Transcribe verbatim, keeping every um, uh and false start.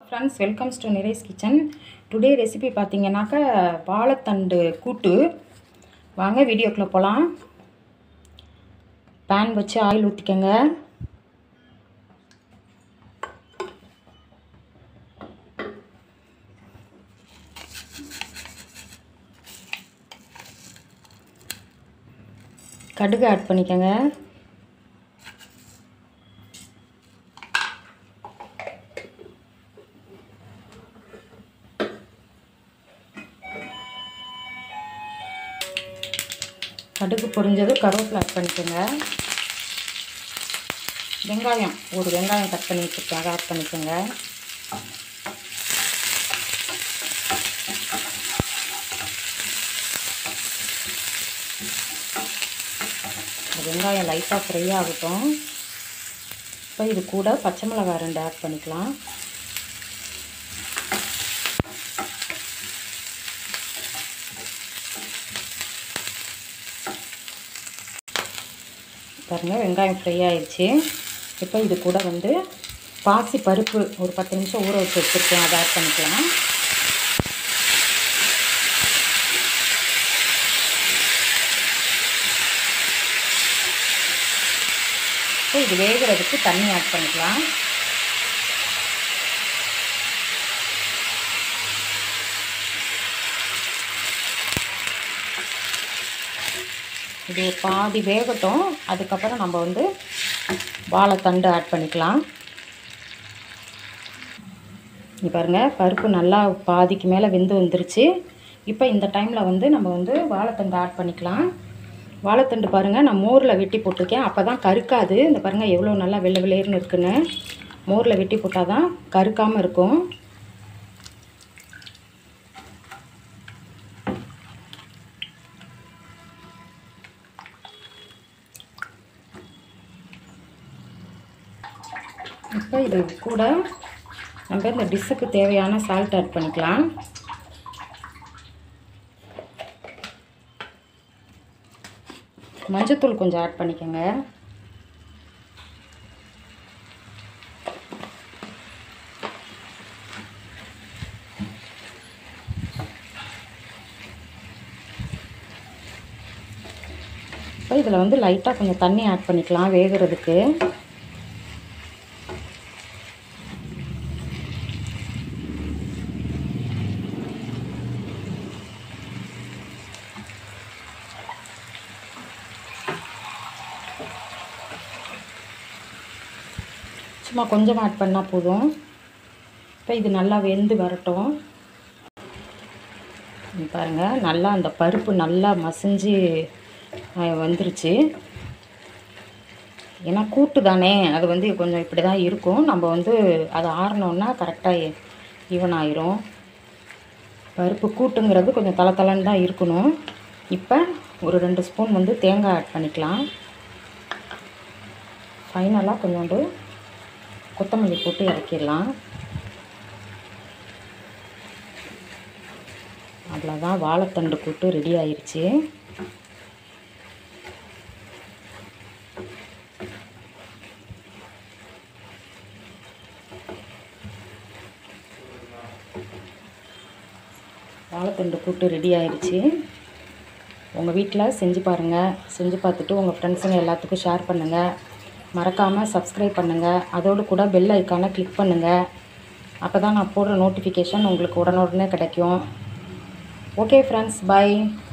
friends, welcome to Nirai's kitchen. Today recipe பாத்தீங்கன்னாக்க வாழைத்தண்டு கூட்டு. வாங்க வீடியோக்குள்ள போலாம். pan வச்சு ஆயில் ஊத்திக்கங்க. கடுகு ஆட் பண்ணிக்கங்க. கடுகு பொரிஞ்சது கருவேப்பிலை ஆட் பண்ணிக்கங்க. வெங்காயம் ஒரு வெங்காயம் கட் பண்ணி வச்சிருக்கேன், அதை ஆட் பண்ணிக்கங்க. வெங்காயம் லைட்டாக ஃப்ரை ஆகட்டும். இப்போ இது கூட பச்சை மிளகாய் ரெண்டு ஆட் பண்ணிக்கலாம். பாருங்க வெங்காயம் ஃப்ரை ஆயிடுச்சு. இப்போ இது கூட வந்து பாசி பருப்பு ஒரு பத்து நிமிஷம் ஊற வச்சு வச்சுருக்கேன், அதை ஆட் பண்ணிக்கலாம். இப்போ இது வேகிறதுக்கு தண்ணி ஆட் பண்ணிக்கலாம். இது பாதி வேகட்டும். அதுக்கப்புறம் நம்ம வந்து வாழைத்தண்டு ஆட் பண்ணிக்கலாம். இங்கே பாருங்கள் பருப்பு நல்லா பாதிக்கு மேலே வெந்து வந்துருச்சு. இப்போ இந்த டைமில் வந்து நம்ம வந்து வாழைத்தண்டு ஆட் பண்ணிக்கலாம். வாழைத்தண்டு பாருங்கள் நான் மோரில் வெட்டி போட்டிருக்கேன், அப்போ தான் கருக்காது. இந்த பாருங்கள் எவ்வளோ நல்லா வெள்ளை வெள்ளையர்னு இருக்குன்னு. மோரில் வெட்டி போட்டால் தான் கருக்காமல் இருக்கும். இப்போ இது கூட நம்ம இந்த டிஷ்ஷுக்கு தேவையான சால்ட் ஆட் பண்ணிக்கலாம். மஞ்சத்தூள் கொஞ்சம் ஆட் பண்ணிக்கோங்க. இப்போ இதில் வந்து லைட்டாக கொஞ்சம் தண்ணி ஆட் பண்ணிக்கலாம் வேகிறதுக்கு. சும்மா கொஞ்சமாக ஆட் பண்ணால் போதும். இப்போ இது நல்லா வெந்து வரட்டும். பாருங்கள் நல்லா அந்த பருப்பு நல்லா மசிஞ்சு வந்துருச்சு. ஏன்னா கூட்டு தானே, அது வந்து கொஞ்சம் இப்படி தான் இருக்கும். நம்ம வந்து அது ஆறினோன்னா கரெக்டாக ஈவன் ஆயிரும். பருப்பு கூட்டுங்கிறது கொஞ்சம் தலை தலைன்னு தான் இருக்கணும். இப்போ ஒரு ரெண்டு ஸ்பூன் வந்து தேங்காய் ஆட் பண்ணிக்கலாம். ஃபைனலாக கொஞ்சோண்டு கொத்தமல்லி போட்டு இறக்கிடலாம். அவ்வளோதான், வாழைத்தண்டு கூட்டு ரெடி ஆயிடுச்சு. வாழைத்தண்டு கூட்டு ரெடி ஆயிடுச்சு. உங்கள் வீட்டில் செஞ்சு பாருங்கள். செஞ்சு பார்த்துட்டு உங்கள் ஃப்ரெண்ட்ஸுங்க எல்லாத்துக்கும் ஷேர் பண்ணுங்கள். மறக்காமல் சப்ஸ்கிரைப் பண்ணுங்கள். அதோடு கூட பெல் ஐக்கானை கிளிக் பண்ணுங்கள். அப்போ தான் நான் போடுற நோட்டிஃபிகேஷன் உங்களுக்கு உடனுடனே கிடைக்கும். Okay friends, by.